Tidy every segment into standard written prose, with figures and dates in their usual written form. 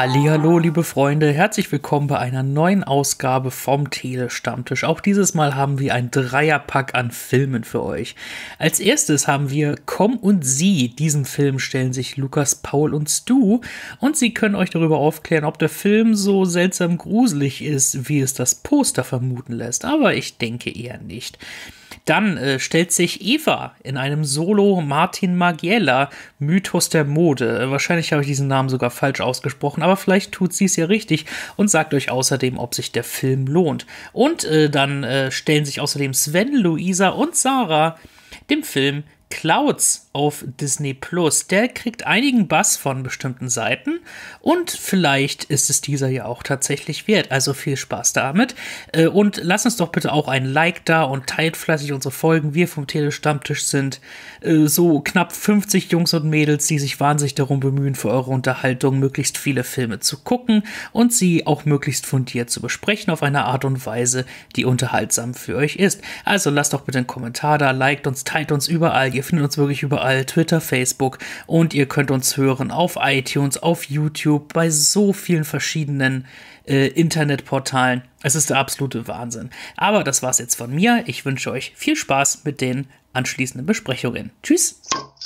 Hallihallo, liebe Freunde, herzlich willkommen bei einer neuen Ausgabe vom Tele-Stammtisch. Auch dieses Mal haben wir ein Dreierpack an Filmen für euch. Als erstes haben wir Komm und Sieh. Diesem Film stellen sich Lukas, Paul und Stu und sie können euch darüber aufklären, ob der Film so seltsam gruselig ist, wie es das Poster vermuten lässt. Aber ich denke eher nicht. Dann stellt sich Eva in einem Solo Martin Margiela, Mythos der Mode. Wahrscheinlich habe ich diesen Namen sogar falsch ausgesprochen, aber vielleicht tut sie es ja richtig und sagt euch außerdem, ob sich der Film lohnt. Und dann stellen sich außerdem Sven, Luisa und Sarah dem Film Clouds auf Disney Plus. Der kriegt einigen Bass von bestimmten Seiten und vielleicht ist es dieser ja auch tatsächlich wert. Also viel Spaß damit und lasst uns doch bitte auch ein Like da und teilt fleißig unsere Folgen. Wir vom Tele-Stammtisch sind so knapp 50 Jungs und Mädels, die sich wahnsinnig darum bemühen, für eure Unterhaltung möglichst viele Filme zu gucken und sie auch möglichst fundiert zu besprechen auf eine Art und Weise, die unterhaltsam für euch ist. Also lasst doch bitte einen Kommentar da, liked uns, teilt uns überall. Ihr findet uns wirklich überall, Twitter, Facebook und ihr könnt uns hören auf iTunes, auf YouTube, bei so vielen verschiedenen Internetportalen. Es ist der absolute Wahnsinn. Aber das war's jetzt von mir. Ich wünsche euch viel Spaß mit den anschließenden Besprechungen. Tschüss!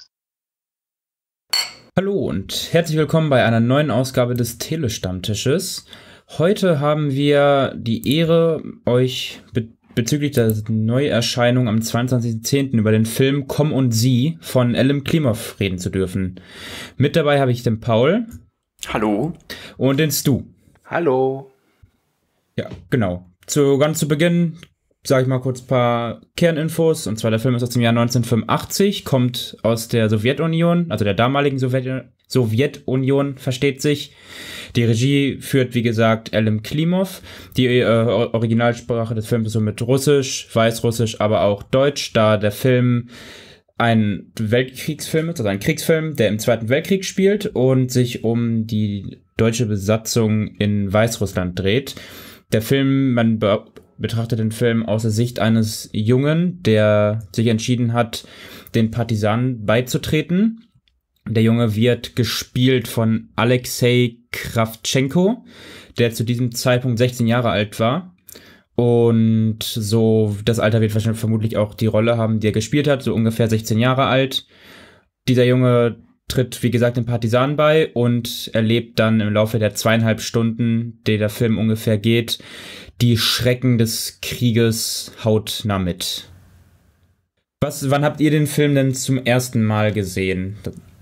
Hallo und herzlich willkommen bei einer neuen Ausgabe des Tele-Stammtisches. Heute haben wir die Ehre, euch bezüglich der Neuerscheinung am 22.10. über den Film Komm und Sieh von Elem Klimov reden zu dürfen. Mit dabei habe ich den Paul. Hallo. Und den Stu. Hallo. Ja, genau. Ganz zu Beginn sage ich mal kurz ein paar Kerninfos. Und zwar der Film ist aus dem Jahr 1985, kommt aus der Sowjetunion, also der damaligen Sowjetunion, versteht sich. Die Regie führt, wie gesagt, Elem Klimov. Die Originalsprache des Films ist somit Russisch, Weißrussisch, aber auch Deutsch, da der Film ein Weltkriegsfilm ist, also ein Kriegsfilm, der im Zweiten Weltkrieg spielt und sich um die deutsche Besatzung in Weißrussland dreht. Der Film, man betrachtet den Film aus der Sicht eines Jungen, der sich entschieden hat, den Partisanen beizutreten. Der Junge wird gespielt von Alexei Kravtschenko, der zu diesem Zeitpunkt 16 Jahre alt war. Und so, das Alter wird wahrscheinlich vermutlich auch die Rolle haben, die er gespielt hat, so ungefähr 16 Jahre alt. Dieser Junge tritt, wie gesagt, den Partisanen bei und erlebt dann im Laufe der 2,5 Stunden, die der Film ungefähr geht, die Schrecken des Krieges hautnah mit. Wann habt ihr den Film denn zum ersten Mal gesehen?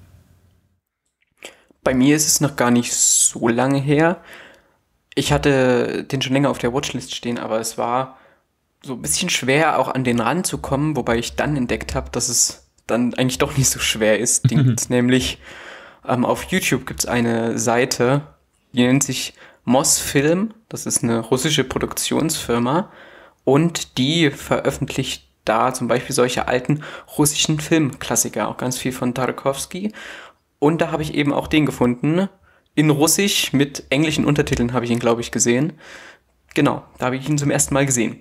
Bei mir ist es noch gar nicht so lange her. Ich hatte den schon länger auf der Watchlist stehen, aber es war so ein bisschen schwer, auch an den ranzukommen, wobei ich dann entdeckt habe, dass es dann eigentlich doch nicht so schwer ist. Nämlich auf YouTube gibt es eine Seite, die nennt sich Mosfilm. Das ist eine russische Produktionsfirma und die veröffentlicht da zum Beispiel solche alten russischen Filmklassiker, auch ganz viel von Tarkovsky. Und da habe ich eben auch den gefunden. In Russisch mit englischen Untertiteln habe ich ihn, glaube ich, gesehen. Genau, da habe ich ihn zum ersten Mal gesehen.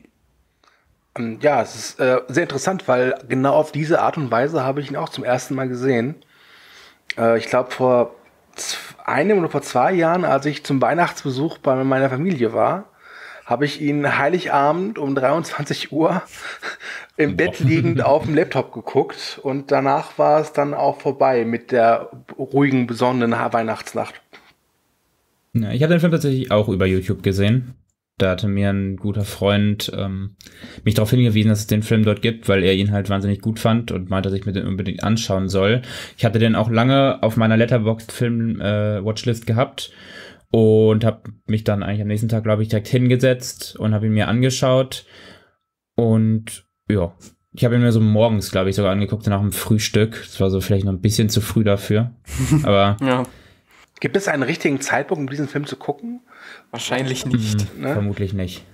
Ja, es ist sehr interessant, weil genau auf diese Art und Weise habe ich ihn auch zum ersten Mal gesehen. Ich glaube, vor 1 oder vor 2 Jahren, als ich zum Weihnachtsbesuch bei meiner Familie war, habe ich ihn Heiligabend um 23 Uhr im Bett liegend auf dem Laptop geguckt und danach war es dann auch vorbei mit der ruhigen, besonnenen Weihnachtsnacht. Ja, ich habe den Film tatsächlich auch über YouTube gesehen. Da hatte mir ein guter Freund mich darauf hingewiesen, dass es den Film dort gibt, weil er ihn halt wahnsinnig gut fand und meinte, dass ich mir den unbedingt anschauen soll. Ich hatte den auch lange auf meiner Letterboxd-Film-Watchlist gehabt und habe mich dann eigentlich am nächsten Tag, glaube ich, direkt hingesetzt und habe ihn mir angeschaut. Und ja, ich habe ihn mir so morgens, glaube ich, sogar angeguckt, nach dem Frühstück. Das war so vielleicht noch ein bisschen zu früh dafür. Aber ja. Gibt es einen richtigen Zeitpunkt, um diesen Film zu gucken? Wahrscheinlich nicht. Ne? Vermutlich nicht.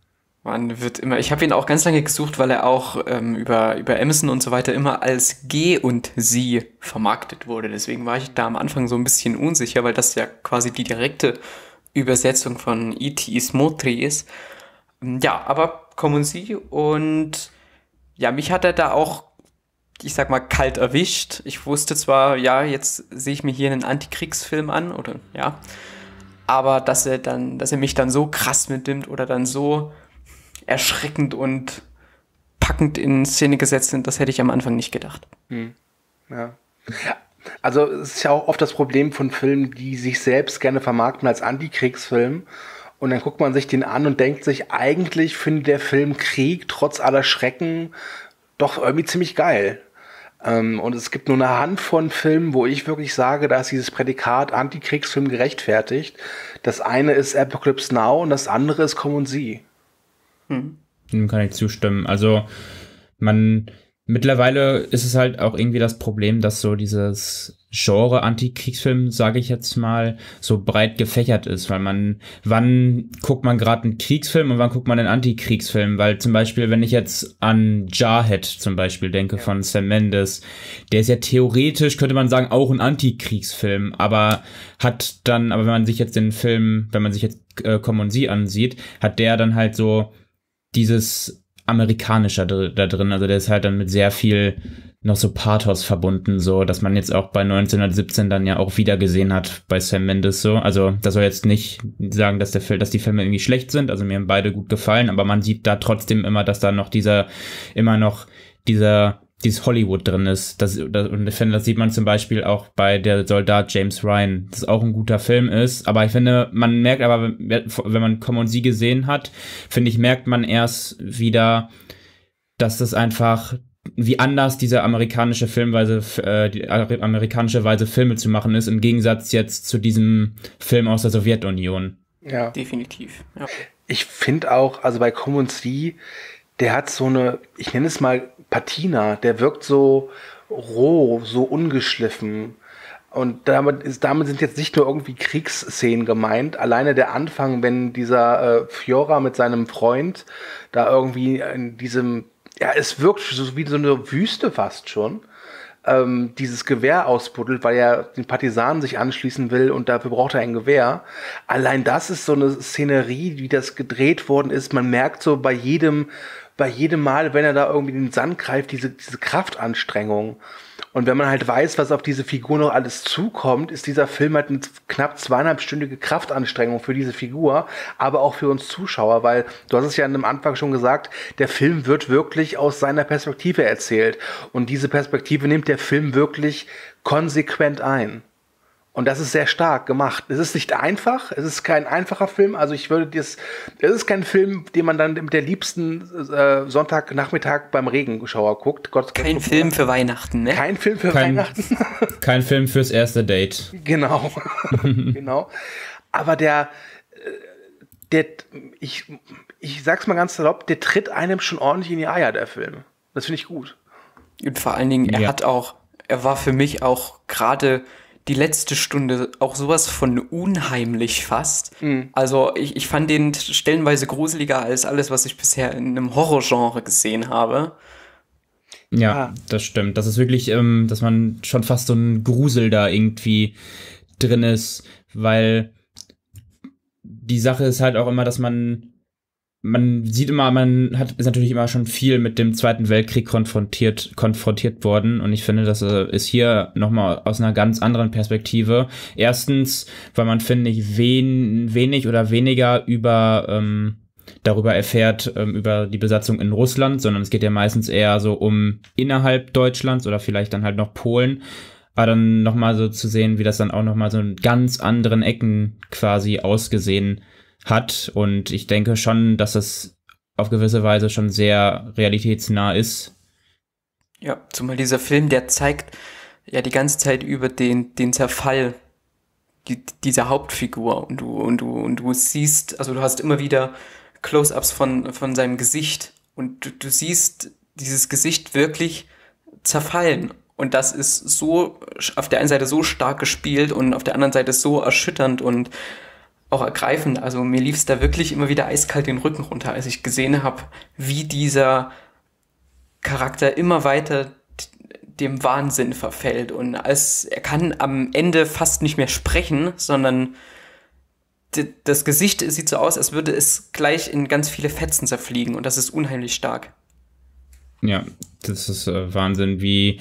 Ich habe ihn auch ganz lange gesucht, weil er auch über Amazon und so weiter immer als Geh und Sie vermarktet wurde. Deswegen war ich da am Anfang so ein bisschen unsicher, weil das ja quasi die direkte Übersetzung von E.T. Smotri ist. Ja, aber kommen Sie und ja, mich hat er da auch, ich sag mal, kalt erwischt. Ich wusste zwar, ja, jetzt sehe ich mir hier einen Antikriegsfilm an, oder ja, aber dass er mich dann so krass mitnimmt oder dann so erschreckend und packend in Szene gesetzt sind, das hätte ich am Anfang nicht gedacht. Ja. Also es ist ja auch oft das Problem von Filmen, die sich selbst gerne vermarkten als Antikriegsfilm. Und dann guckt man sich den an und denkt sich, eigentlich findet der Film Krieg trotz aller Schrecken doch irgendwie ziemlich geil. Und es gibt nur eine Handvoll Filmen, wo ich wirklich sage, da ist dieses Prädikat Antikriegsfilm gerechtfertigt. Das eine ist Apocalypse Now und das andere ist Komm und Sie. Dem kann ich zustimmen. Also mittlerweile ist es halt auch irgendwie das Problem, dass so dieses Genre Antikriegsfilm, sage ich jetzt mal, so breit gefächert ist, weil wann guckt man gerade einen Kriegsfilm und wann guckt man einen Antikriegsfilm, weil zum Beispiel, wenn ich jetzt an Jarhead zum Beispiel denke von Sam Mendes, der ist ja theoretisch, könnte man sagen, auch ein Antikriegsfilm, aber wenn man sich jetzt Komm und Sie ansieht, hat der dann halt so dieses amerikanischer da drin, also der ist halt dann mit sehr viel noch so Pathos verbunden, so, dass man jetzt auch bei 1917 dann ja auch wieder gesehen hat bei Sam Mendes so, also das soll jetzt nicht sagen, dass die Filme irgendwie schlecht sind, also mir haben beide gut gefallen, aber man sieht da trotzdem immer, dass da noch dieses Hollywood drin ist. Und ich finde, das sieht man zum Beispiel auch bei Der Soldat James Ryan, das auch ein guter Film ist. Aber ich finde, man merkt aber, wenn man Komm und Sie gesehen hat, finde ich, merkt man erst wieder, dass das einfach, wie anders diese amerikanische Weise, Filme zu machen ist, im Gegensatz jetzt zu diesem Film aus der Sowjetunion. Ja. Definitiv. Ja. Ich finde auch, also bei Komm und Sie, der hat so eine, ich nenne es mal Patina, der wirkt so roh, so ungeschliffen. Und damit sind jetzt nicht nur irgendwie Kriegsszenen gemeint. Alleine der Anfang, wenn dieser Fiora mit seinem Freund da irgendwie in diesem, ja, es wirkt so wie so eine Wüste fast schon, dieses Gewehr ausbuddelt, weil er den Partisanen sich anschließen will und dafür braucht er ein Gewehr. Allein das ist so eine Szenerie, wie das gedreht worden ist. Man merkt so bei jedem Mal, wenn er da irgendwie in den Sand greift, diese Kraftanstrengung. Und wenn man halt weiß, was auf diese Figur noch alles zukommt, ist dieser Film halt eine knapp 2,5-stündige Kraftanstrengung für diese Figur, aber auch für uns Zuschauer, weil, du hast es ja am Anfang schon gesagt, der Film wird wirklich aus seiner Perspektive erzählt. Und diese Perspektive nimmt der Film wirklich konsequent ein. Und das ist sehr stark gemacht. Es ist nicht einfach, es ist kein einfacher Film. Also es ist kein Film, den man dann mit der liebsten Sonntagnachmittag beim Regenschauer guckt. Kein Film für Weihnachten, ne? Kein Film für Weihnachten. Kein Film fürs erste Date. Genau. Genau. Aber ich sag's mal ganz salopp, der tritt einem schon ordentlich in die Eier, der Film. Das finde ich gut. Und vor allen Dingen, er war für mich auch gerade die letzte Stunde auch sowas von unheimlich fast. Also ich fand den stellenweise gruseliger als alles, was ich bisher in einem Horrorgenre gesehen habe. Ja, das stimmt. Das ist wirklich, dass man schon fast so ein Grusel da irgendwie drin ist, weil die Sache ist halt auch immer, dass man sieht immer, ist natürlich immer schon viel mit dem Zweiten Weltkrieg konfrontiert worden, und ich finde, das ist hier nochmal aus einer ganz anderen Perspektive. Erstens, weil man, finde ich, wenig oder weniger darüber erfährt, über die Besatzung in Russland, sondern es geht ja meistens eher so um innerhalb Deutschlands oder vielleicht dann halt noch Polen. Aber dann nochmal so zu sehen, wie das dann auch nochmal so in ganz anderen Ecken quasi ausgesehen hat, und ich denke schon, dass es auf gewisse Weise schon sehr realitätsnah ist. Ja, zumal dieser Film, der zeigt ja die ganze Zeit über den Zerfall dieser Hauptfigur, und du siehst, also du hast immer wieder Close-ups von seinem Gesicht, und du siehst dieses Gesicht wirklich zerfallen, und das ist so auf der einen Seite so stark gespielt und auf der anderen Seite so erschütternd und auch ergreifend. Also mir lief es da wirklich immer wieder eiskalt den Rücken runter, als ich gesehen habe, wie dieser Charakter immer weiter dem Wahnsinn verfällt. Und er kann am Ende fast nicht mehr sprechen, sondern das Gesicht sieht so aus, als würde es gleich in ganz viele Fetzen zerfliegen. Und das ist unheimlich stark. Ja, das ist Wahnsinn, wie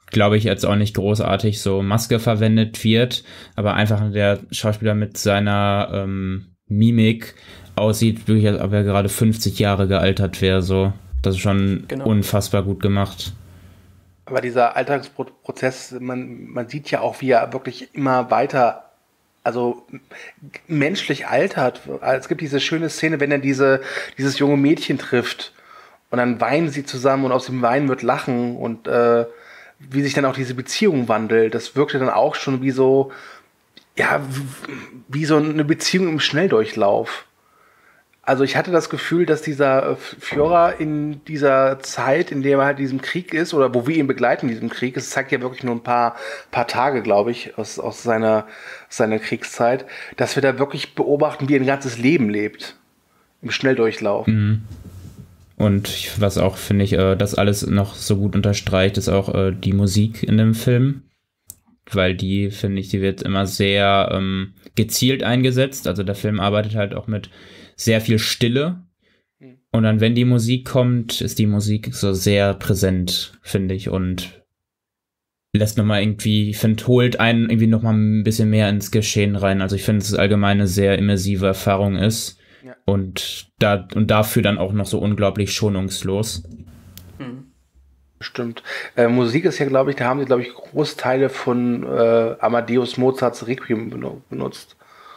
glaube ich, jetzt auch nicht großartig so Maske verwendet wird, aber einfach der Schauspieler mit seiner Mimik aussieht, wirklich, als ob er gerade 50 Jahre gealtert wäre, so. Das ist schon unfassbar gut gemacht. Aber dieser Alterungsprozess, man sieht ja auch, wie er wirklich immer weiter, also menschlich altert. Es gibt diese schöne Szene, wenn er dieses junge Mädchen trifft und dann weinen sie zusammen und aus dem Weinen wird Lachen und wie sich dann auch diese Beziehung wandelt. Das wirkte dann auch schon wie so, ja, wie so eine Beziehung im Schnelldurchlauf. Also ich hatte das Gefühl, dass dieser Fiora in dieser Zeit, in der er halt in diesem Krieg ist, oder wo wir ihn begleiten in diesem Krieg, es zeigt ja wirklich nur ein paar Tage, glaube ich, aus seiner Kriegszeit, dass wir da wirklich beobachten, wie er ein ganzes Leben lebt. Im Schnelldurchlauf. Mhm. Und was auch, finde ich, das alles noch so gut unterstreicht, ist auch die Musik in dem Film. Weil die, finde ich, die wird immer sehr gezielt eingesetzt. Also der Film arbeitet halt auch mit sehr viel Stille. Und dann, wenn die Musik kommt, ist die Musik so sehr präsent, finde ich. Und lässt nochmal irgendwie, ich finde, holt einen irgendwie nochmal ein bisschen mehr ins Geschehen rein. Also ich finde, dass es allgemein eine sehr immersive Erfahrung ist. Ja. Und dafür dann auch noch so unglaublich schonungslos. Stimmt. Musik ist ja, glaube ich, da haben sie, glaube ich, Großteile von Amadeus Mozarts Requiem benutzt.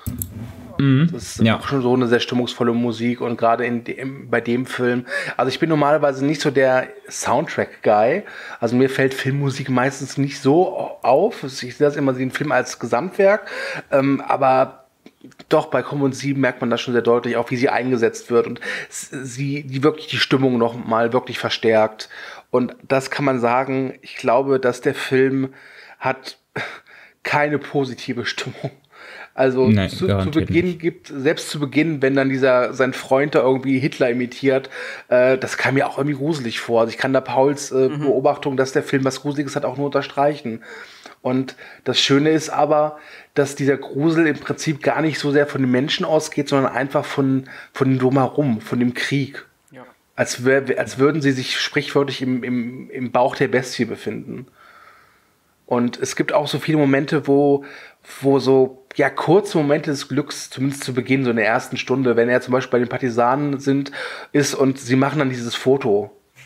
Das ist auch schon so eine sehr stimmungsvolle Musik und gerade bei dem Film, also ich bin normalerweise nicht so der Soundtrack-Guy, also mir fällt Filmmusik meistens nicht so auf, ich sehe das immer den Film als Gesamtwerk, aber doch bei Common 7 merkt man das schon sehr deutlich, auch wie sie eingesetzt wird und die wirklich die Stimmung noch mal wirklich verstärkt und das kann man sagen, ich glaube, dass der Film hat keine positive Stimmung. Also nein, zu Beginn selbst zu Beginn, wenn dann sein Freund da irgendwie Hitler imitiert, das kam mir auch irgendwie gruselig vor. Also ich kann da Pauls Beobachtung, dass der Film was Gruseliges hat, auch nur unterstreichen. Und das Schöne ist aber, dass dieser Grusel im Prinzip gar nicht so sehr von den Menschen ausgeht, sondern einfach von dem Drumherum, von dem Krieg. Ja. Als würden sie sich sprichwörtlich im Bauch der Bestie befinden. Und es gibt auch so viele Momente, wo so kurze Momente des Glücks, zumindest zu Beginn, so in der ersten Stunde, wenn er zum Beispiel bei den Partisanen ist und sie machen dann dieses Foto.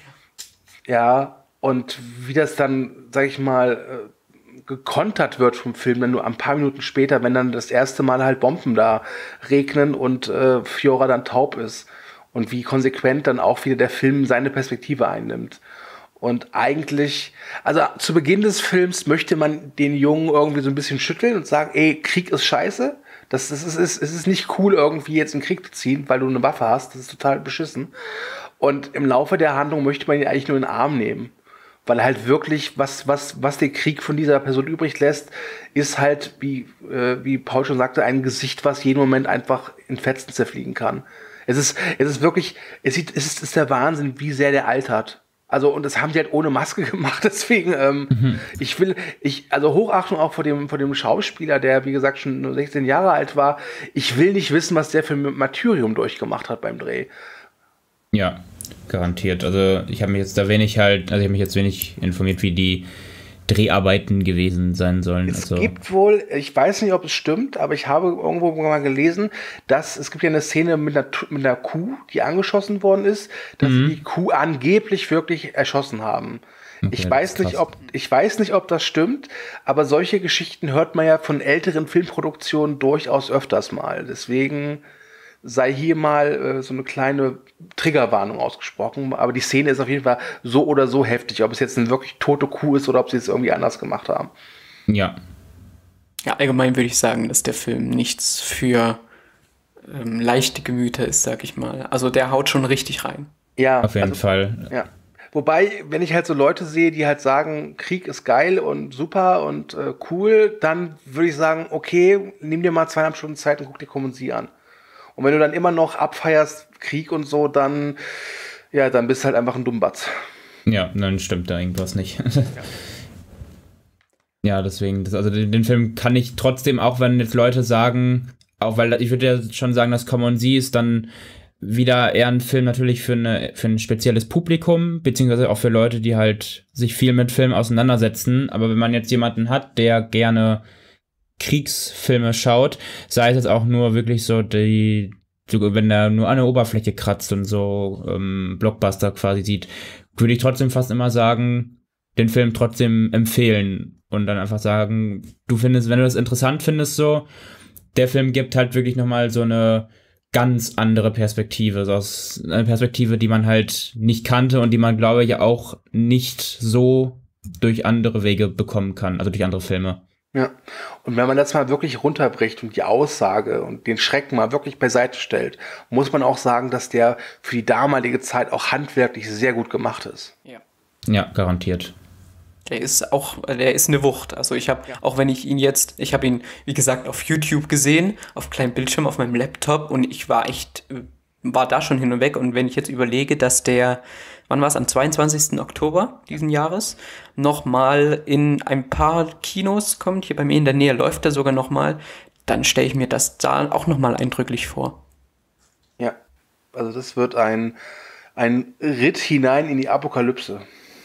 Ja, und wie das dann, sag ich mal, gekontert wird vom Film, dann nur ein paar Minuten später, wenn dann das erste Mal halt Bomben da regnen und Fiora dann taub ist. Und wie konsequent dann auch wieder der Film seine Perspektive einnimmt. Und eigentlich, also zu Beginn des Films möchte man den Jungen irgendwie so ein bisschen schütteln und sagen, ey, Krieg ist scheiße. Es ist nicht cool, irgendwie jetzt in den Krieg zu ziehen, weil du eine Waffe hast. Das ist total beschissen. Und im Laufe der Handlung möchte man ihn eigentlich nur in den Arm nehmen. Weil halt wirklich, was der Krieg von dieser Person übrig lässt, ist halt, wie Paul schon sagte, ein Gesicht, was jeden Moment einfach in Fetzen zerfliegen kann. Es ist wirklich, es ist der Wahnsinn, wie sehr der altert. Also, und das haben die halt ohne Maske gemacht, deswegen, also Hochachtung auch vor dem Schauspieler, der, wie gesagt, schon nur 16 Jahre alt war. Ich will nicht wissen, was der für ein Martyrium durchgemacht hat beim Dreh. Ja, garantiert. Also, ich habe mich jetzt wenig informiert, wie die Dreharbeiten gewesen sein sollen. Es gibt wohl, ich weiß nicht, ob es stimmt, aber ich habe irgendwo mal gelesen, dass es gibt ja eine Szene mit einer Kuh, die angeschossen worden ist, dass sie die Kuh angeblich wirklich erschossen haben. Okay, ich weiß nicht, ob das stimmt, aber solche Geschichten hört man ja von älteren Filmproduktionen durchaus öfters mal. Deswegen sei hier mal so eine kleine Triggerwarnung ausgesprochen, aber die Szene ist auf jeden Fall so oder so heftig, ob es jetzt eine wirklich tote Kuh ist oder ob sie es irgendwie anders gemacht haben. Ja. Ja, allgemein würde ich sagen, dass der Film nichts für leichte Gemüter ist, sag ich mal. Also der haut schon richtig rein. Ja, auf jeden Fall. Ja. Wobei, wenn ich halt so Leute sehe, die halt sagen, Krieg ist geil und super und cool, dann würde ich sagen, okay, nimm dir mal 2,5 Stunden Zeit und guck dir Common Sie an. Und wenn du dann immer noch abfeierst, Krieg und so, dann bist du halt einfach ein Dummbatz. Ja, dann stimmt da irgendwas nicht. Ja, deswegen, den Film kann ich trotzdem, auch wenn jetzt Leute sagen, auch weil ich würde ja schon sagen, dass Common Sie ist dann wieder eher ein Film natürlich für ein spezielles Publikum, beziehungsweise auch für Leute, die halt sich viel mit Filmen auseinandersetzen. Aber wenn man jetzt jemanden hat, der gerne Kriegsfilme schaut, sei es jetzt auch nur wirklich so wenn er nur an der Oberfläche kratzt und so Blockbuster quasi sieht, würde ich trotzdem fast immer sagen, den Film trotzdem empfehlen und dann einfach sagen, wenn du das interessant findest, so, der Film gibt halt wirklich nochmal so eine ganz andere Perspektive, eine Perspektive, die man halt nicht kannte und die man, glaube ich, auch nicht so durch andere Wege bekommen kann, also durch andere Filme. Ja, und wenn man das mal wirklich runterbricht und die Aussage und den Schrecken mal wirklich beiseite stellt, muss man auch sagen, dass der für die damalige Zeit auch handwerklich sehr gut gemacht ist. Ja, garantiert. Der ist eine Wucht. Also auch wenn ich habe ihn, wie gesagt, auf YouTube gesehen, auf kleinem Bildschirm, auf meinem Laptop und ich war da schon hin und weg. Und wenn ich jetzt überlege, dass wann war es, am 22. Oktober diesen Jahres, nochmal in ein paar Kinos kommt, hier bei mir in der Nähe läuft er sogar nochmal, dann stelle ich mir das da auch nochmal eindrücklich vor. Ja, also das wird ein Ritt hinein in die Apokalypse.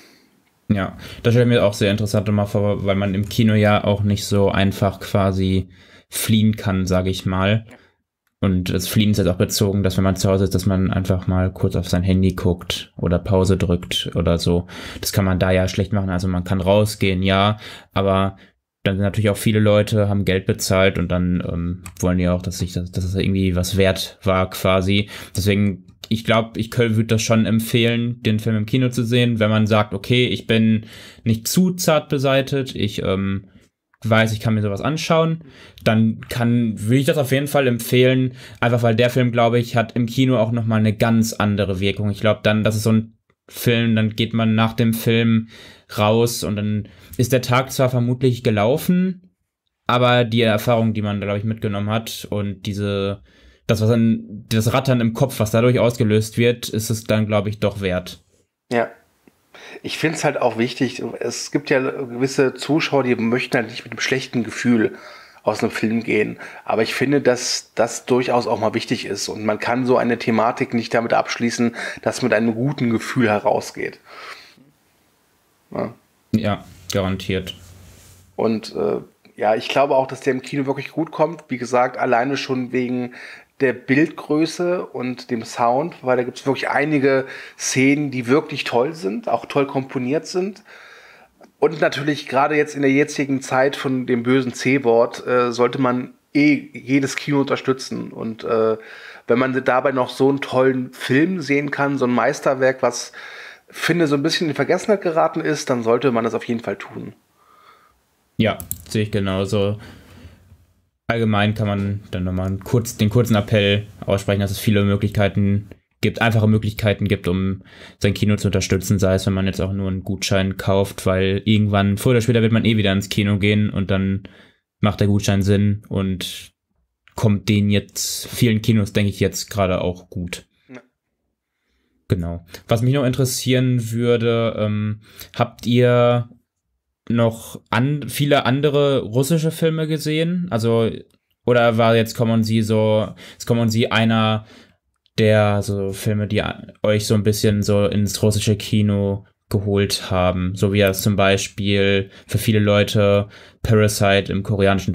Ja, das stelle ich mir auch sehr interessant immer vor, weil man im Kino ja auch nicht so einfach quasi fliehen kann, sage ich mal. Und das Fliehen ist jetzt auch bezogen, dass wenn man zu Hause ist, dass man einfach mal kurz auf sein Handy guckt oder Pause drückt oder so. Das kann man da ja schlecht machen. Also man kann rausgehen, ja, aber dann sind natürlich auch viele Leute, haben Geld bezahlt und dann wollen die auch, dass es irgendwie was wert war quasi. Deswegen, ich glaube, ich würde das schon empfehlen, den Film im Kino zu sehen, wenn man sagt, okay, ich bin nicht zu zart beseitet, ich weiß, ich kann mir sowas anschauen, dann würde ich das auf jeden Fall empfehlen, einfach weil der Film, glaube ich, hat im Kino auch nochmal eine ganz andere Wirkung. Ich glaube dann, das ist so ein Film, dann geht man nach dem Film raus und dann ist der Tag zwar vermutlich gelaufen, aber die Erfahrung, die man da, glaube ich, mitgenommen hat und das Rattern im Kopf, was dadurch ausgelöst wird, ist es dann, glaube ich, doch wert. Ja. Ich finde es halt auch wichtig, es gibt ja gewisse Zuschauer, die möchten halt nicht mit einem schlechten Gefühl aus einem Film gehen. Aber ich finde, dass das durchaus auch mal wichtig ist. Und man kann so eine Thematik nicht damit abschließen, dass man mit einem guten Gefühl herausgeht. Ja, garantiert. Und ich glaube auch, dass der im Kino wirklich gut kommt. Wie gesagt, alleine schon wegen der Bildgröße und dem Sound, weil da gibt es wirklich einige Szenen, die wirklich toll sind, auch toll komponiert sind. Und natürlich gerade jetzt in der jetzigen Zeit von dem bösen C-Wort sollte man jedes Kino unterstützen. Und wenn man dabei noch so einen tollen Film sehen kann, so ein Meisterwerk, was finde so ein bisschen in Vergessenheit geraten ist, dann sollte man das auf jeden Fall tun. Ja, sehe ich genauso. Allgemein kann man dann nochmal den kurzen Appell aussprechen, dass es viele einfache Möglichkeiten gibt, um sein Kino zu unterstützen, sei es, wenn man jetzt auch nur einen Gutschein kauft, weil irgendwann, früher oder später wird man wieder ins Kino gehen und dann macht der Gutschein Sinn und kommt vielen Kinos, denke ich, jetzt gerade auch gut. Ja. Genau. Was mich noch interessieren würde, habt ihr noch viele andere russische Filme gesehen? Also, oder war jetzt Kommen und Sie einer der so Filme, die euch so ein bisschen so ins russische Kino geholt haben? So wie es zum Beispiel für viele Leute Parasite beim koreanischen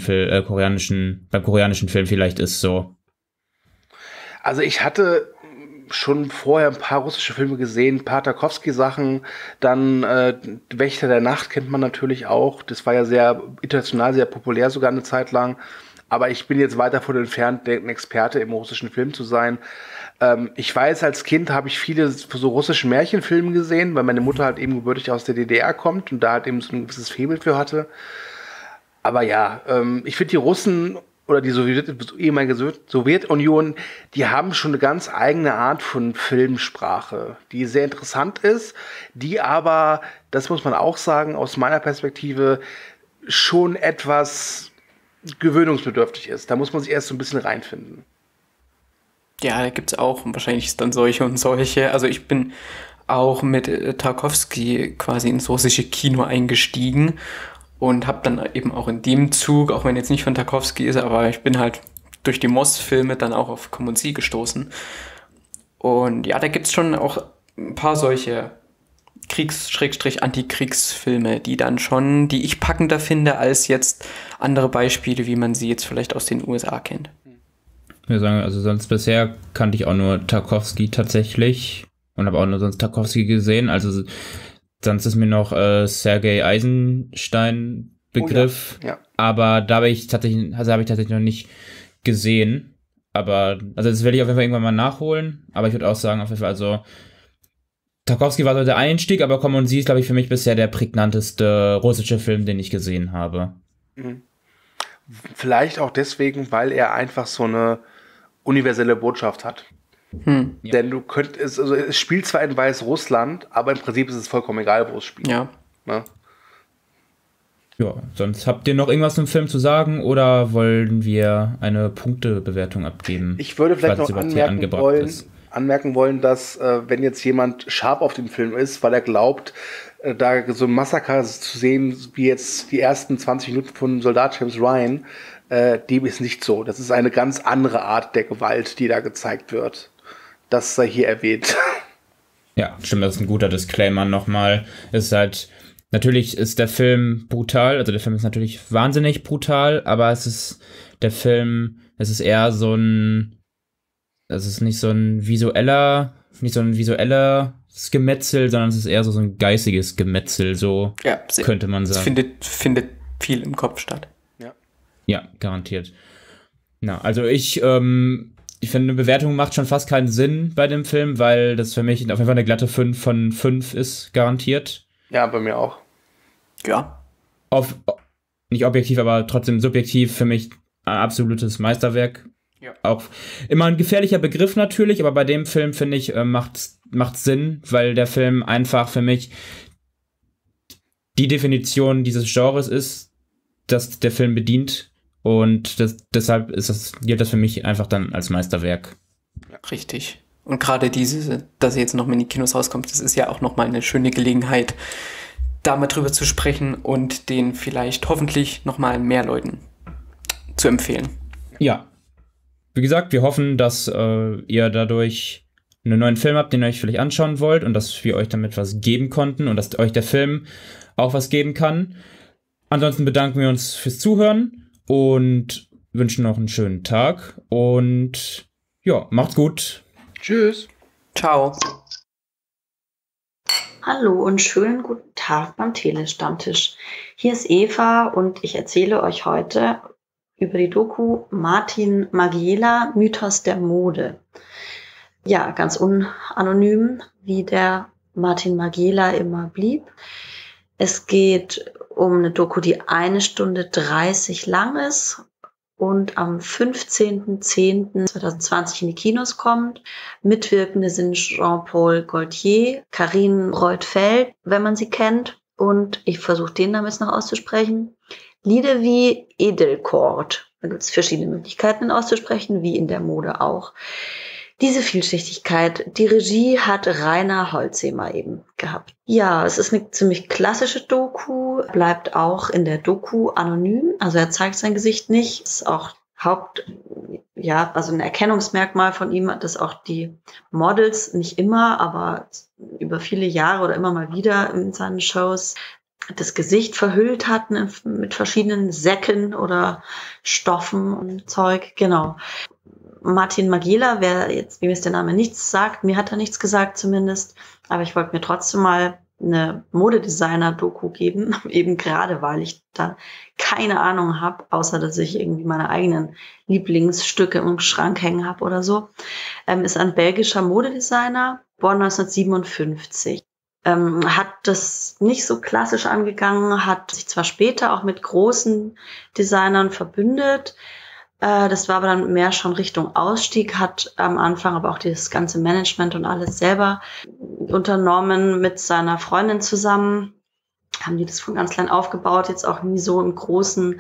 Film vielleicht ist so. Also ich hatte schon vorher ein paar russische Filme gesehen, ein paar Tarkovsky-Sachen, dann Wächter der Nacht kennt man natürlich auch. Das war ja sehr international, sehr populär sogar eine Zeit lang. Aber ich bin jetzt weit davon entfernt, ein Experte im russischen Film zu sein. Ich weiß, als Kind habe ich viele so russische Märchenfilme gesehen, weil meine Mutter halt eben gebürtig aus der DDR kommt und da halt eben so ein gewisses Faible für hatte. Aber ja, ich finde die Russen oder die ehemalige Sowjetunion, die haben schon eine ganz eigene Art von Filmsprache, die sehr interessant ist, die aber, das muss man auch sagen, aus meiner Perspektive schon etwas gewöhnungsbedürftig ist. Da muss man sich erst so ein bisschen reinfinden. Ja, da gibt's auch wahrscheinlich ist dann solche und solche. Also ich bin auch mit Tarkovsky quasi ins russische Kino eingestiegen und habe dann eben auch in dem Zug, auch wenn jetzt nicht von Tarkovsky ist, aber ich bin halt durch die Moss-Filme dann auch auf Kommen und Sie gestoßen. Und ja, da gibt es schon auch ein paar solche Kriegs-Antikriegsfilme, die ich packender finde als jetzt andere Beispiele, wie man sie jetzt vielleicht aus den USA kennt. Ich würde sagen, also sonst bisher kannte ich auch nur Tarkovsky tatsächlich und habe auch nur sonst Tarkovsky gesehen. Also sonst ist mir noch Sergei Eisenstein Begriff, Ja. aber da habe ich tatsächlich noch nicht gesehen. Aber also das werde ich auf jeden Fall irgendwann mal nachholen. Aber ich würde auch sagen, auf jeden Fall, also Tarkovsky war so der Einstieg, aber Komm und Sie ist, glaube ich, für mich bisher der prägnanteste russische Film, den ich gesehen habe. Vielleicht auch deswegen, weil er einfach so eine universelle Botschaft hat. Ja. Denn es spielt zwar in Weißrussland, aber im Prinzip ist es vollkommen egal, wo es spielt. Ja. Ne? Ja, sonst habt ihr noch irgendwas zum Film zu sagen oder wollen wir eine Punktebewertung abgeben? Ich würde vielleicht falls noch es über Tee anmerken wollen, dass wenn jetzt jemand scharf auf den Film ist, weil er glaubt, da so ein Massaker zu sehen, wie jetzt die ersten 20 Minuten von Soldat James Ryan, dem ist nicht so. Das ist eine ganz andere Art der Gewalt, die da gezeigt wird. Das sei hier erwähnt. Ja, stimmt, das ist ein guter Disclaimer nochmal. Es ist halt, natürlich ist der Film brutal, also der Film ist natürlich wahnsinnig brutal, aber es ist eher so ein, es ist nicht so ein visuelles Gemetzel, sondern es ist eher so ein geistiges Gemetzel, so Ja, könnte man sagen. Es findet viel im Kopf statt. Ja, garantiert. Na, also ich finde, eine Bewertung macht schon fast keinen Sinn bei dem Film, weil das für mich auf jeden Fall eine glatte 5 von 5 ist, garantiert. Ja, bei mir auch. Ja. Nicht objektiv, aber trotzdem subjektiv für mich ein absolutes Meisterwerk. Ja. Auch immer ein gefährlicher Begriff natürlich, aber bei dem Film, finde ich, macht's Sinn, weil der Film einfach für mich die Definition dieses Genres ist, dass der Film bedient. Und deshalb gilt das für mich einfach dann als Meisterwerk. Richtig. Und gerade dass er jetzt noch mal in die Kinos rauskommt, das ist ja auch noch mal eine schöne Gelegenheit, da mal drüber zu sprechen und den vielleicht hoffentlich noch mal mehr Leuten zu empfehlen. Ja. Wie gesagt, wir hoffen, dass ihr dadurch einen neuen Film habt, den ihr euch vielleicht anschauen wollt und dass wir euch damit was geben konnten und dass euch der Film auch was geben kann. Ansonsten bedanken wir uns fürs Zuhören und wünschen noch einen schönen Tag und ja, macht's gut. Tschüss. Ciao. Hallo und schönen guten Tag beim Telestammtisch. Hier ist Eva und ich erzähle euch heute über die Doku Martin Margiela, Mythos der Mode. Ja, ganz unanonym, wie der Martin Margiela immer blieb. Es geht um eine Doku, die 1 Stunde 30 lang ist und am 15.10.2020 in die Kinos kommt. Mitwirkende sind Jean-Paul Gaultier, Carine Reuth-Feld, wenn man sie kennt, und ich versuche den Namen jetzt noch auszusprechen, Lidevi Edelkort. Da gibt es verschiedene Möglichkeiten, ihn auszusprechen, wie in der Mode auch. Diese Vielschichtigkeit, die Regie hat Rainer Holzheimer eben gehabt. Ja, es ist eine ziemlich klassische Doku, bleibt auch in der Doku anonym, also er zeigt sein Gesicht nicht, ist auch also ein Erkennungsmerkmal von ihm, dass auch die Models nicht immer, aber über viele Jahre oder immer mal wieder in seinen Shows das Gesicht verhüllt hatten mit verschiedenen Säcken oder Stoffen und Zeug, genau. Martin Margiela, wem es der Name nichts sagt, mir hat er nichts gesagt zumindest, aber ich wollte mir trotzdem mal eine Modedesigner-Doku geben, eben gerade, weil ich da keine Ahnung habe, außer dass ich irgendwie meine eigenen Lieblingsstücke im Schrank hängen habe oder so. Ist ein belgischer Modedesigner, geboren 1957. Hat das nicht so klassisch angegangen, hat sich zwar später auch mit großen Designern verbündet, das war aber dann mehr schon Richtung Ausstieg, hat am Anfang aber auch das ganze Management und alles selber unternommen mit seiner Freundin zusammen. Haben die das von ganz klein aufgebaut, jetzt auch nie so im großen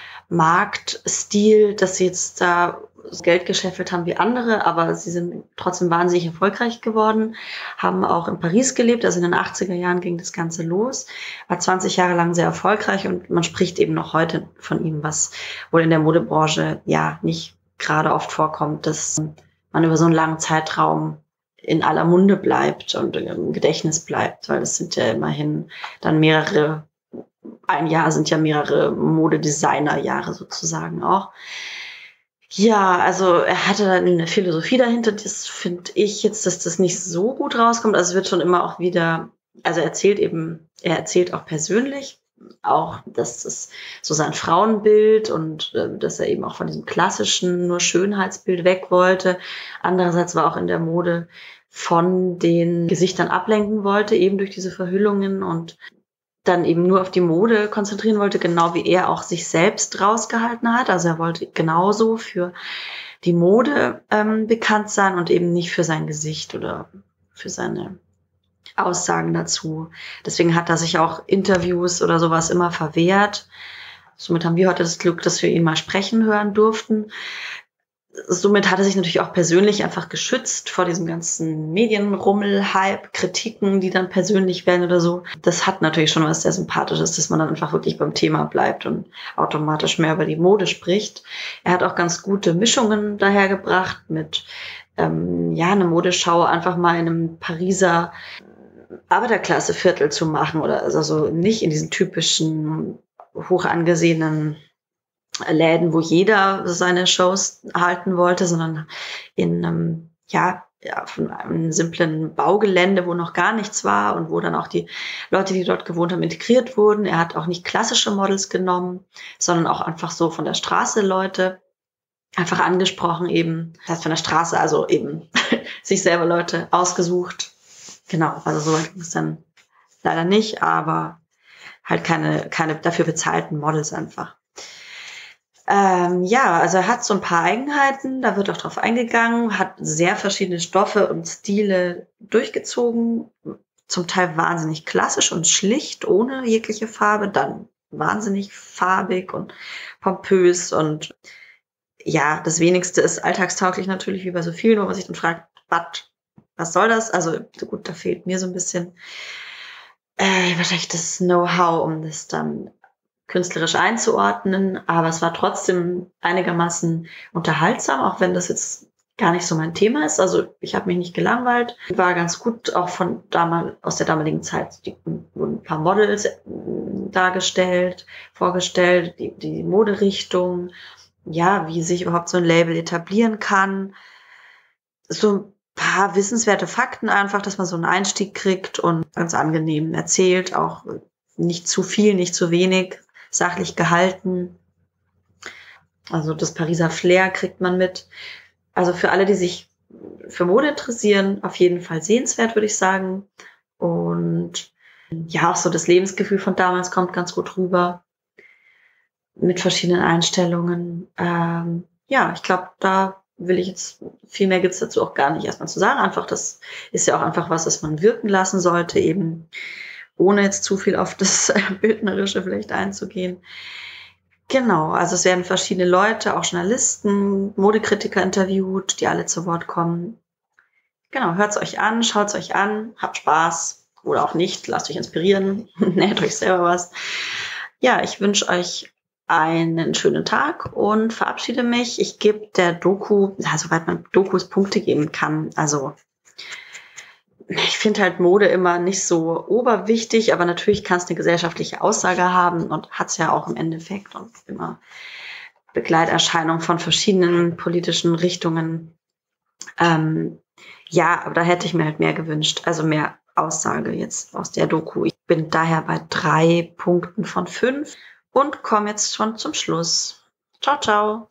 Marktstil, dass sie jetzt da Geld gescheffelt haben wie andere, aber sie sind trotzdem wahnsinnig erfolgreich geworden, haben auch in Paris gelebt, also in den 80er Jahren ging das Ganze los, war 20 Jahre lang sehr erfolgreich und man spricht eben noch heute von ihm, was wohl in der Modebranche ja nicht gerade oft vorkommt, dass man über so einen langen Zeitraum in aller Munde bleibt und im Gedächtnis bleibt, weil es sind ja immerhin dann ein Jahr sind ja mehrere Modedesigner-Jahre sozusagen auch. Ja, also er hatte dann eine Philosophie dahinter, das finde ich jetzt, dass das nicht so gut rauskommt. Also es wird schon immer auch wieder, also er erzählt auch persönlich, auch, dass das so sein Frauenbild und dass er eben auch von diesem klassischen nur Schönheitsbild weg wollte. Andererseits war auch in der Mode von den Gesichtern ablenken wollte, eben durch diese Verhüllungen und dann eben nur auf die Mode konzentrieren wollte, genau wie er auch sich selbst rausgehalten hat. Also er wollte genauso für die Mode bekannt sein und eben nicht für sein Gesicht oder für seine Aussagen dazu. Deswegen hat er sich auch Interviews oder sowas immer verwehrt. Somit haben wir heute das Glück, dass wir ihn mal sprechen hören durften. Somit hat er sich natürlich auch persönlich einfach geschützt vor diesem ganzen Medienrummel, Hype, Kritiken, die dann persönlich werden oder so. Das hat natürlich schon was sehr Sympathisches, dass man dann einfach wirklich beim Thema bleibt und automatisch mehr über die Mode spricht. Er hat auch ganz gute Mischungen dahergebracht mit, eine Modeschau einfach mal in einem Pariser Arbeiterklasseviertel zu machen oder also so nicht in diesen typischen hoch angesehenen Läden, wo jeder seine Shows halten wollte, sondern in von einem simplen Baugelände, wo noch gar nichts war und wo dann auch die Leute, die dort gewohnt haben, integriert wurden. Er hat auch nicht klassische Models genommen, sondern auch einfach so von der Straße Leute einfach angesprochen eben. Das heißt von der Straße, also eben sich selber Leute ausgesucht. Genau, also so weit ging es dann leider nicht, aber halt keine dafür bezahlten Models einfach. Also er hat so ein paar Eigenheiten, da wird auch drauf eingegangen, hat sehr verschiedene Stoffe und Stile durchgezogen, zum Teil wahnsinnig klassisch und schlicht, ohne jegliche Farbe, dann wahnsinnig farbig und pompös und ja, das Wenigste ist alltagstauglich natürlich, wie bei so vielen, wo man sich dann fragt, was soll das? Also gut, da fehlt mir so ein bisschen wahrscheinlich das Know-how, um das dann künstlerisch einzuordnen, aber es war trotzdem einigermaßen unterhaltsam, auch wenn das jetzt gar nicht so mein Thema ist. Also ich habe mich nicht gelangweilt, war ganz gut, auch aus der damaligen Zeit wurden ein paar Models vorgestellt, die Moderichtung, ja, wie sich überhaupt so ein Label etablieren kann. So ein paar wissenswerte Fakten einfach, dass man so einen Einstieg kriegt und ganz angenehm erzählt, auch nicht zu viel, nicht zu wenig, sachlich gehalten. Also das Pariser Flair kriegt man mit. Also für alle, die sich für Mode interessieren, auf jeden Fall sehenswert, würde ich sagen. Und ja, auch so das Lebensgefühl von damals kommt ganz gut rüber. Mit verschiedenen Einstellungen. Ich glaube, da will ich jetzt, viel mehr gibt's dazu auch gar nicht erstmal zu sagen. Einfach, das ist ja auch einfach was man wirken lassen sollte, eben ohne jetzt zu viel auf das Bildnerische vielleicht einzugehen. Genau, also es werden verschiedene Leute, auch Journalisten, Modekritiker interviewt, die alle zu Wort kommen. Genau, hört's euch an, schaut's euch an, habt Spaß oder auch nicht, lasst euch inspirieren, näht euch selber was. Ja, ich wünsche euch einen schönen Tag und verabschiede mich. Ich gebe der Doku, soweit man Dokus Punkte geben kann, also ich finde halt Mode immer nicht so oberwichtig, aber natürlich kann es eine gesellschaftliche Aussage haben und hat es ja auch im Endeffekt und immer Begleiterscheinung von verschiedenen politischen Richtungen. Aber da hätte ich mir halt mehr gewünscht, also mehr Aussage jetzt aus der Doku. Ich bin daher bei 3 Punkten von 5 und komme jetzt schon zum Schluss. Ciao, ciao.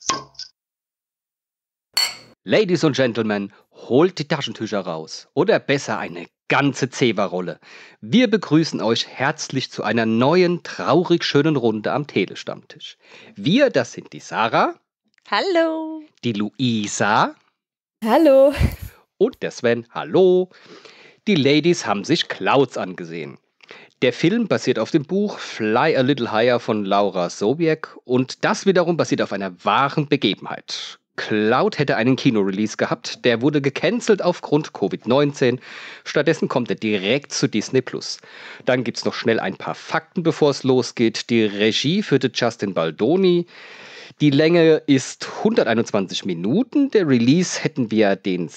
Ladies und Gentlemen, holt die Taschentücher raus oder besser eine ganze Zewa-Rolle. Wir begrüßen euch herzlich zu einer neuen, traurig schönen Runde am Telestammtisch. Wir, das sind die Sarah. Hallo. Die Luisa. Hallo. Und der Sven. Hallo. Die Ladies haben sich Clouds angesehen. Der Film basiert auf dem Buch Fly a Little Higher von Laura Sobiek und das wiederum basiert auf einer wahren Begebenheit. Cloud hätte einen Kinorelease gehabt, der wurde gecancelt aufgrund Covid-19. Stattdessen kommt er direkt zu Disney+. Dann gibt's noch schnell ein paar Fakten, bevor es losgeht. Die Regie führte Justin Baldoni. Die Länge ist 121 Minuten. Der Release hätten wir den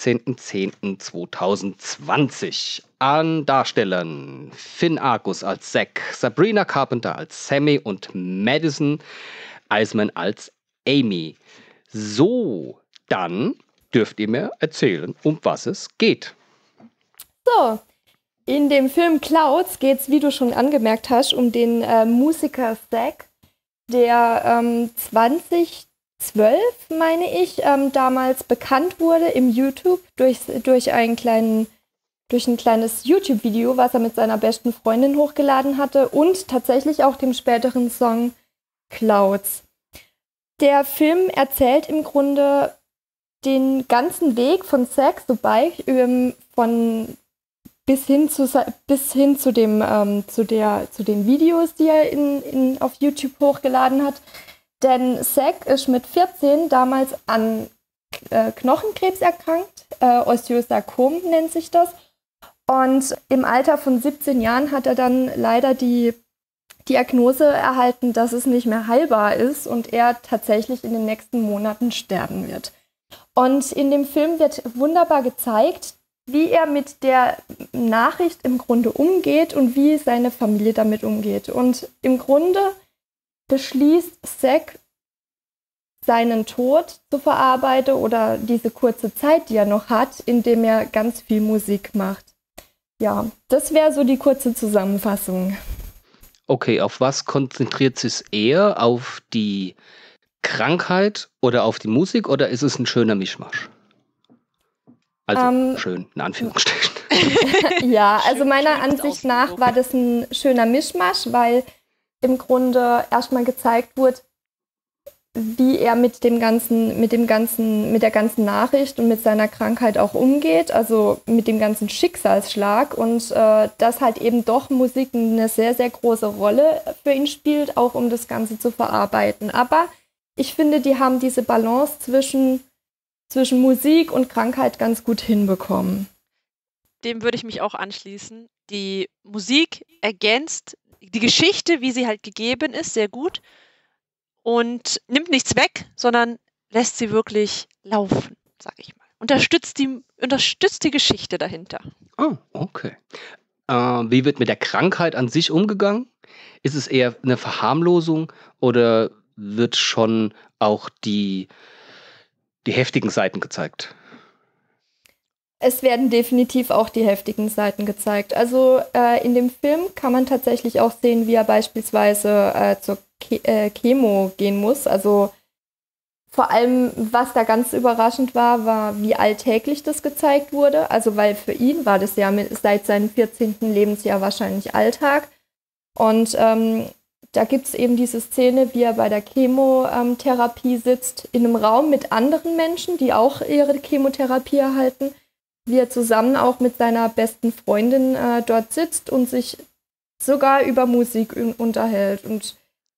16.10.2020. An Darstellern Finn Argus als Zack, Sabrina Carpenter als Sammy und Madison Eisman als Amy. So, dann dürft ihr mir erzählen, um was es geht. So, in dem Film Clouds geht es, wie du schon angemerkt hast, um den Musiker Zack, der 2012, meine ich, damals bekannt wurde im YouTube durch ein kleines YouTube-Video, was er mit seiner besten Freundin hochgeladen hatte und tatsächlich auch dem späteren Song Clouds. Der Film erzählt im Grunde den ganzen Weg von Zack, bis hin zu den Videos, die er auf YouTube hochgeladen hat. Denn Zack ist mit 14 damals an Knochenkrebs erkrankt, Osteosarkom nennt sich das. Und im Alter von 17 Jahren hat er dann leider die Diagnose erhalten, dass es nicht mehr heilbar ist und er tatsächlich in den nächsten Monaten sterben wird. Und in dem Film wird wunderbar gezeigt, wie er mit der Nachricht im Grunde umgeht und wie seine Familie damit umgeht. Und im Grunde beschließt Zack, seinen Tod zu verarbeiten oder diese kurze Zeit, die er noch hat, indem er ganz viel Musik macht. Ja, das wäre so die kurze Zusammenfassung. Okay, auf was konzentriert sich eher? Auf die Krankheit oder auf die Musik oder ist es ein schöner Mischmasch? Also schön, in Anführungsstrichen. Ja, also meiner Ansicht nach war das ein schöner Mischmasch, weil im Grunde erstmal gezeigt wurde, wie er mit der ganzen Nachricht und mit seiner Krankheit auch umgeht, also mit dem ganzen Schicksalsschlag und dass halt eben doch Musik eine sehr, sehr große Rolle für ihn spielt, auch um das Ganze zu verarbeiten. Aber ich finde, die haben diese Balance zwischen Musik und Krankheit ganz gut hinbekommen. Dem würde ich mich auch anschließen. Die Musik ergänzt die Geschichte, wie sie halt gegeben ist, sehr gut und nimmt nichts weg, sondern lässt sie wirklich laufen, sag ich mal. Unterstützt die Geschichte dahinter. Oh, okay. Wie wird mit der Krankheit an sich umgegangen? Ist es eher eine Verharmlosung oder wird schon auch die heftigen Seiten gezeigt? Es werden definitiv auch die heftigen Seiten gezeigt. Also in dem Film kann man tatsächlich auch sehen, wie er beispielsweise zur Chemo gehen muss. Also vor allem, was da ganz überraschend war, wie alltäglich das gezeigt wurde. Also weil für ihn war das ja seit seinem 14. Lebensjahr wahrscheinlich Alltag. Und da gibt es eben diese Szene, wie er bei der Chemotherapie sitzt, in einem Raum mit anderen Menschen, die auch ihre Chemotherapie erhalten, wie er zusammen auch mit seiner besten Freundin dort sitzt und sich sogar über Musik unterhält. Und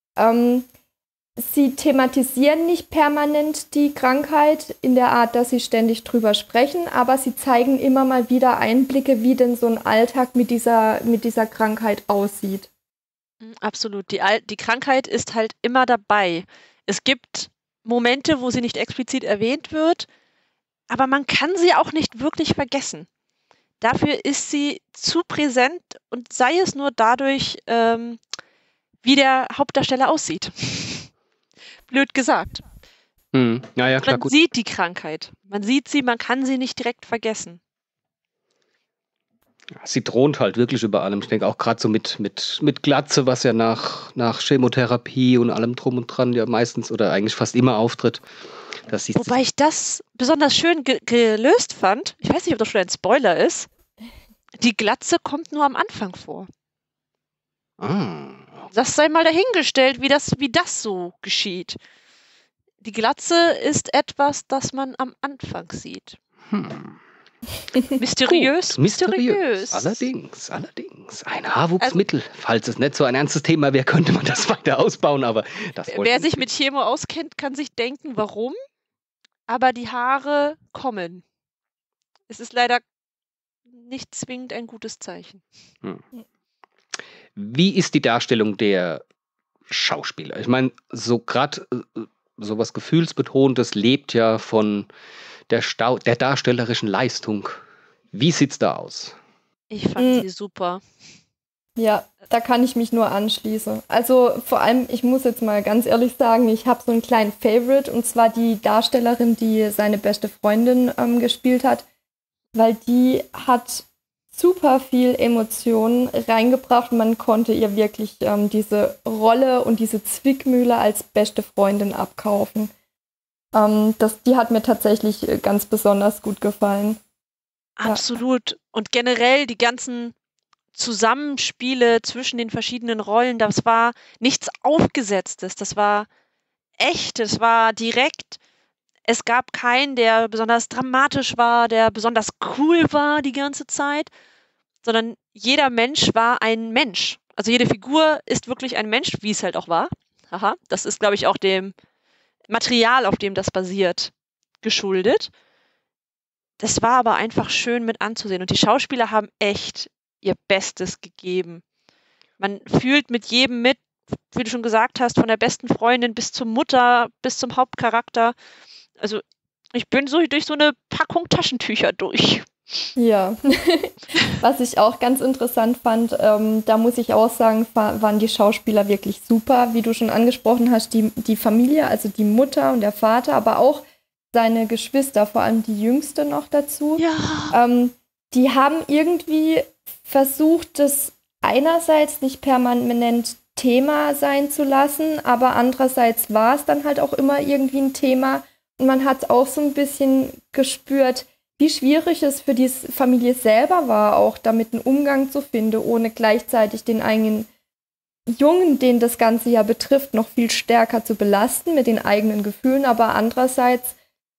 sie thematisieren nicht permanent die Krankheit in der Art, dass sie ständig drüber sprechen, aber sie zeigen immer mal wieder Einblicke, wie denn so ein Alltag mit dieser Krankheit aussieht. Absolut. Die Krankheit ist halt immer dabei. Es gibt Momente, wo sie nicht explizit erwähnt wird, aber man kann sie auch nicht wirklich vergessen. Dafür ist sie zu präsent und sei es nur dadurch, wie der Hauptdarsteller aussieht. Blöd gesagt. Ja, klar, Man gut. sieht die Krankheit. Man sieht sie, man kann sie nicht direkt vergessen. Sie thront halt wirklich über allem. Ich denke auch gerade so mit Glatze, was ja nach Chemotherapie und allem drum und dran ja meistens oder eigentlich fast immer auftritt. Wobei ich das besonders schön gelöst fand. Ich weiß nicht, ob das schon ein Spoiler ist. Die Glatze kommt nur am Anfang vor. Das sei mal dahingestellt, wie das so geschieht. Die Glatze ist etwas, das man am Anfang sieht. Mysteriös. Allerdings. Ein Haarwuchsmittel. Falls es nicht so ein ernstes Thema wäre, könnte man das weiter ausbauen, aber wer sich mit Chemo auskennt, kann sich denken, warum. Aber die Haare kommen. Es ist leider nicht zwingend ein gutes Zeichen. Wie ist die Darstellung der Schauspieler. Ich meine, so gerade sowas Gefühlsbetontes lebt ja von der darstellerischen Leistung. Wie sieht's da aus? Ich fand sie super. Ja, da kann ich mich nur anschließen. Also vor allem, ich muss jetzt mal ganz ehrlich sagen, ich habe so einen kleinen Favorite, und zwar die Darstellerin, die seine beste Freundin gespielt hat, weil die hat super viel Emotionen reingebracht. Man konnte ihr wirklich diese Rolle und diese Zwickmühle als beste Freundin abkaufen. Die hat mir tatsächlich ganz besonders gut gefallen. Absolut. Und generell die ganzen Zusammenspiele zwischen den verschiedenen Rollen, das war nichts Aufgesetztes, das war echt, das war direkt. Es gab keinen, der besonders dramatisch war, der besonders cool war die ganze Zeit, sondern jeder Mensch war ein Mensch. Also jede Figur ist wirklich ein Mensch, wie es halt auch war. Haha, das ist, glaube ich, auch dem Material, auf dem das basiert, geschuldet. Das war aber einfach schön mit anzusehen. Und die Schauspieler haben echt ihr Bestes gegeben. Man fühlt mit jedem mit, wie du schon gesagt hast, von der besten Freundin bis zur Mutter, bis zum Hauptcharakter. Also ich bin so durch so eine Packung Taschentücher durch. Ja, was ich auch ganz interessant fand, da muss ich auch sagen, waren die Schauspieler wirklich super, wie du schon angesprochen hast, die Familie, also die Mutter und der Vater, aber auch seine Geschwister, vor allem die Jüngste noch dazu. Ja. Die haben irgendwie versucht, das einerseits nicht permanent Thema sein zu lassen, aber andererseits war es dann halt auch immer irgendwie ein Thema, und man hat auch so ein bisschen gespürt, wie schwierig es für die Familie selber war, auch damit einen Umgang zu finden, ohne gleichzeitig den eigenen Jungen, den das Ganze ja betrifft, noch viel stärker zu belasten mit den eigenen Gefühlen. Aber andererseits,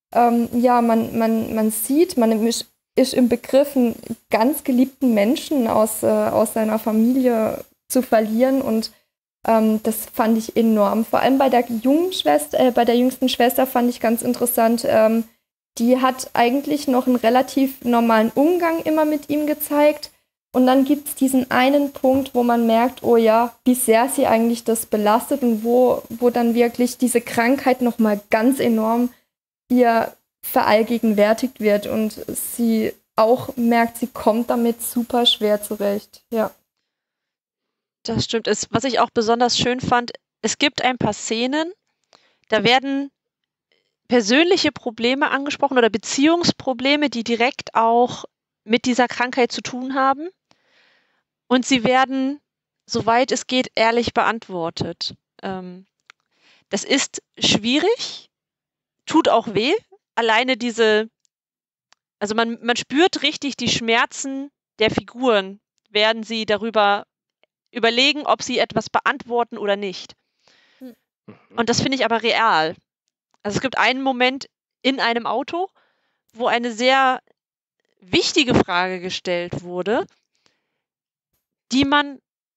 man sieht, man ist im Begriff, einen ganz geliebten Menschen aus seiner Familie zu verlieren, und das fand ich enorm. Vor allem bei der jüngsten Schwester fand ich ganz interessant, die hat eigentlich noch einen relativ normalen Umgang immer mit ihm gezeigt. Und dann gibt es diesen einen Punkt, wo man merkt, oh ja, wie sehr sie eigentlich das belastet, und wo dann wirklich diese Krankheit nochmal ganz enorm ihr verallgegenwärtigt wird. Und sie auch merkt, sie kommt damit super schwer zurecht. Ja. Das stimmt. Was ich auch besonders schön fand, es gibt ein paar Szenen, da werden persönliche Probleme angesprochen oder Beziehungsprobleme, die direkt auch mit dieser Krankheit zu tun haben. Und sie werden, soweit es geht, ehrlich beantwortet. Das ist schwierig, tut auch weh. Alleine also man spürt richtig die Schmerzen der Figuren, werden sie darüber überlegen, ob sie etwas beantworten oder nicht. Und das finde ich aber real. Also es gibt einen Moment in einem Auto, wo eine sehr wichtige Frage gestellt wurde, die man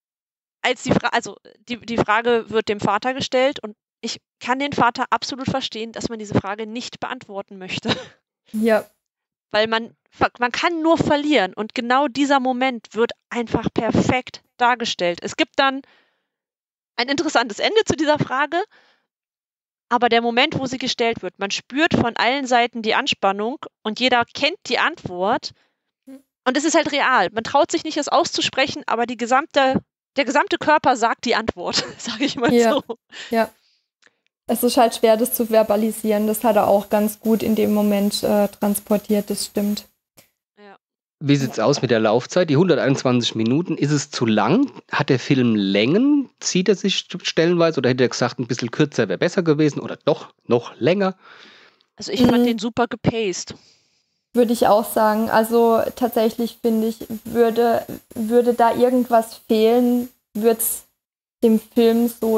die Frage wird dem Vater gestellt, und ich kann den Vater absolut verstehen, dass man diese Frage nicht beantworten möchte. Ja. Weil man kann nur verlieren, und genau dieser Moment wird einfach perfekt dargestellt. Es gibt dann ein interessantes Ende zu dieser Frage, aber der Moment, wo sie gestellt wird, man spürt von allen Seiten die Anspannung und jeder kennt die Antwort, und es ist halt real. Man traut sich nicht, es auszusprechen, aber der gesamte Körper sagt die Antwort, sage ich mal so. Ja. Es ist halt schwer, das zu verbalisieren. Das hat er auch ganz gut in dem Moment transportiert, das stimmt. Ja. Wie sieht es aus mit der Laufzeit? Die 121 Minuten, ist es zu lang? Hat der Film Längen? Zieht er sich stellenweise, oder hätte er gesagt, ein bisschen kürzer wäre besser gewesen, oder doch noch länger? Also ich fand den super gepaced. Würde ich auch sagen. Also tatsächlich finde ich, würde da irgendwas fehlen, würde es dem Film so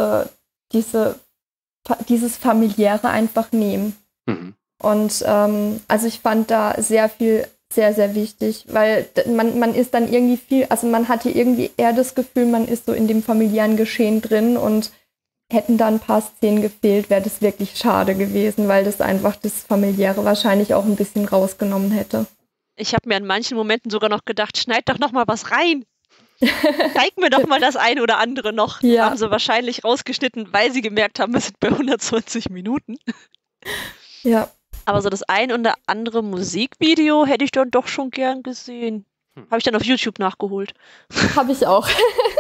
dieses Familiäre einfach nehmen. Mhm. Und also ich fand da sehr viel sehr, sehr wichtig, weil man ist dann irgendwie man hatte irgendwie eher das Gefühl, man ist so in dem familiären Geschehen drin, und hätten da ein paar Szenen gefehlt, wäre das wirklich schade gewesen, weil das einfach das Familiäre wahrscheinlich auch ein bisschen rausgenommen hätte. Ich habe mir an manchen Momenten sogar noch gedacht, schneid doch noch mal was rein. Zeig mir doch mal das eine oder andere noch. Ja. Haben sie wahrscheinlich rausgeschnitten, weil sie gemerkt haben, wir sind bei 120 Minuten. Ja. Aber so das ein oder andere Musikvideo hätte ich dann doch schon gern gesehen. Habe ich dann auf YouTube nachgeholt. Habe ich auch.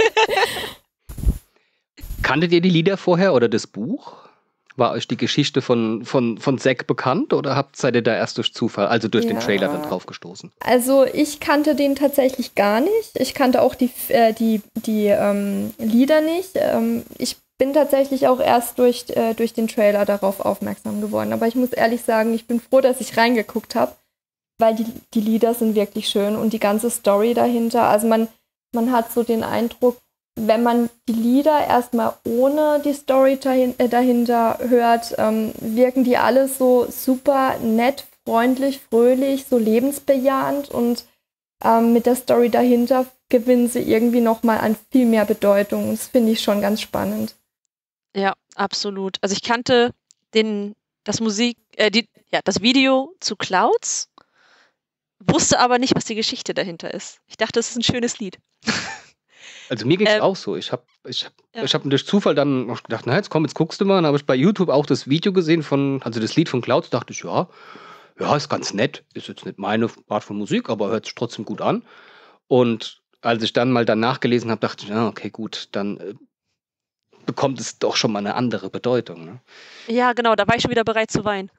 Kanntet ihr die Lieder vorher oder das Buch? War euch die Geschichte von Zack bekannt oder seid ihr da erst durch Zufall, also durch den Trailer dann drauf gestoßen? Also ich kannte den tatsächlich gar nicht. Ich kannte auch die Lieder nicht. Ich bin tatsächlich auch erst durch den Trailer darauf aufmerksam geworden. Aber ich muss ehrlich sagen, ich bin froh, dass ich reingeguckt habe, weil die Lieder sind wirklich schön und die ganze Story dahinter. Also man hat so den Eindruck, wenn man die Lieder erstmal ohne die Story dahinter hört, wirken die alle so super nett, freundlich, fröhlich, so lebensbejahend und mit der Story dahinter gewinnen sie irgendwie nochmal an viel mehr Bedeutung. Das finde ich schon ganz spannend. Ja, absolut. Also ich kannte das Video zu Clouds, wusste aber nicht, was die Geschichte dahinter ist. Ich dachte, es ist ein schönes Lied. Also mir ging es auch so. Ich hab durch Zufall dann noch gedacht, na jetzt guckst du mal. Dann habe ich bei YouTube auch das Video gesehen also das Lied von Clouds, dachte ich, ja, ist ganz nett. Ist jetzt nicht meine Art von Musik, aber hört sich trotzdem gut an. Und als ich dann mal danach gelesen habe, dachte ich, ja, okay, gut, dann bekommt es doch schon mal eine andere Bedeutung. Ne? Ja, genau, da war ich schon wieder bereit zu weinen.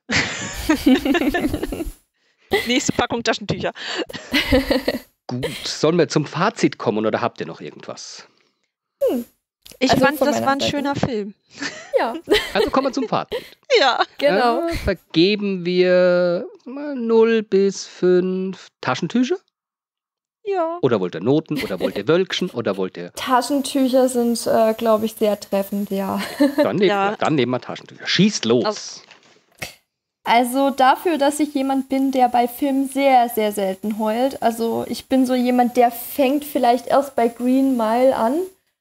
Nächste Packung Taschentücher. Gut, sollen wir zum Fazit kommen oder habt ihr noch irgendwas? Ich Also fand, von das meiner war ein Seite. schöner Film. Ja, Also kommen wir zum Fazit. Ja. genau. Vergeben wir 0 bis 5 Taschentücher? Ja. Oder wollt ihr Noten? Oder wollt ihr Wölkchen? Oder wollt ihr... Taschentücher sind, glaube ich, sehr treffend, ja. Dann nehmen wir Taschentücher. Schießt los. Also dafür, dass ich jemand bin, der bei Filmen sehr, sehr selten heult. Also ich bin so jemand, der fängt vielleicht erst bei Green Mile an.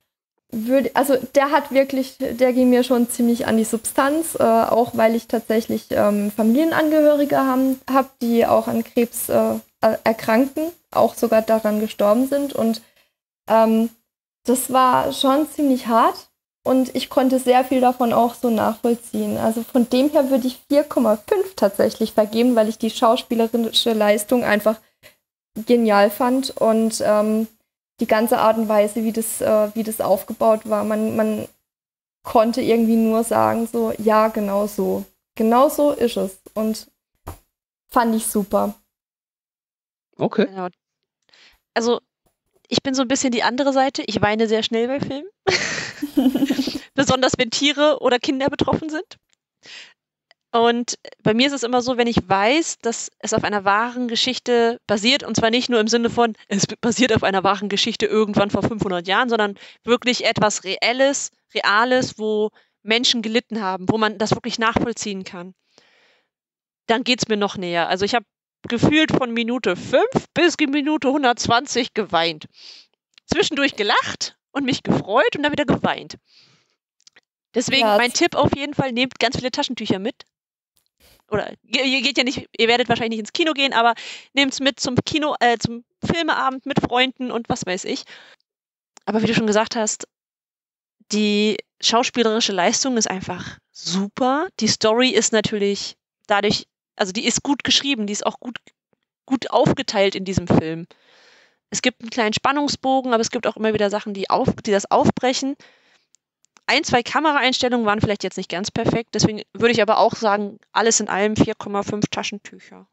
Der ging mir schon ziemlich an die Substanz, auch weil ich tatsächlich Familienangehörige habe, die auch an Krebs erkranken, auch sogar daran gestorben sind. Und das war schon ziemlich hart. Und ich konnte sehr viel davon auch so nachvollziehen. Also von dem her würde ich 4,5 tatsächlich vergeben, weil ich die schauspielerische Leistung einfach genial fand und die ganze Art und Weise, wie das aufgebaut war. Man konnte irgendwie nur sagen, so, ja, genau so. Genau so ist es. Und fand ich super. Okay. Genau. Also, ich bin so ein bisschen die andere Seite. Ich weine sehr schnell bei Filmen. Besonders wenn Tiere oder Kinder betroffen sind. Und bei mir ist es immer so, wenn ich weiß, dass es auf einer wahren Geschichte basiert, und zwar nicht nur im Sinne von, es basiert auf einer wahren Geschichte irgendwann vor 500 Jahren, sondern wirklich etwas Reales, wo Menschen gelitten haben, wo man das wirklich nachvollziehen kann, dann geht es mir noch näher. Also ich habe gefühlt von Minute 5 bis Minute 120 geweint. Zwischendurch gelacht und mich gefreut und dann wieder geweint. Deswegen Ja, mein Tipp auf jeden Fall, nehmt ganz viele Taschentücher mit. Oder ihr geht ja nicht, ihr werdet wahrscheinlich nicht ins Kino gehen, aber nehmt es mit zum zum Filmeabend mit Freunden und was weiß ich. Aber wie du schon gesagt hast, die schauspielerische Leistung ist einfach super. Die Story ist natürlich dadurch, also die ist gut geschrieben, die ist auch gut aufgeteilt in diesem Film. Es gibt einen kleinen Spannungsbogen, aber es gibt auch immer wieder Sachen, die das aufbrechen. 1, 2 Kameraeinstellungen waren vielleicht jetzt nicht ganz perfekt, deswegen würde ich aber auch sagen, alles in allem 4,5 Taschentücher.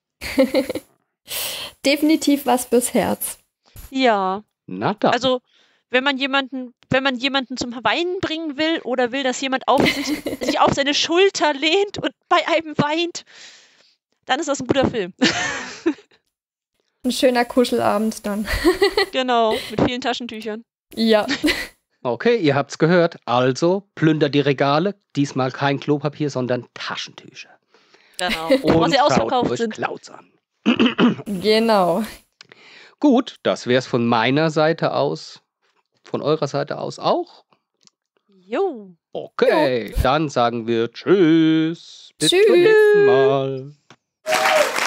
Definitiv was fürs Herz. Ja, Na dann. also wenn man jemanden zum Weinen bringen will oder will, dass jemand sich auf seine Schulter lehnt und bei einem weint, dann ist das ein guter Film. Ein schöner Kuschelabend dann. Genau, mit vielen Taschentüchern. Ja. Okay, ihr habt's gehört. Also plündert die Regale. Diesmal kein Klopapier, sondern Taschentücher. Genau. Bevor sie ausverkauft euch sind. Clouds an. Genau. Gut, das wär's von meiner Seite aus. Von eurer Seite aus auch? Jo. Okay, dann sagen wir Tschüss. Bis Tschüss. zum nächsten Mal.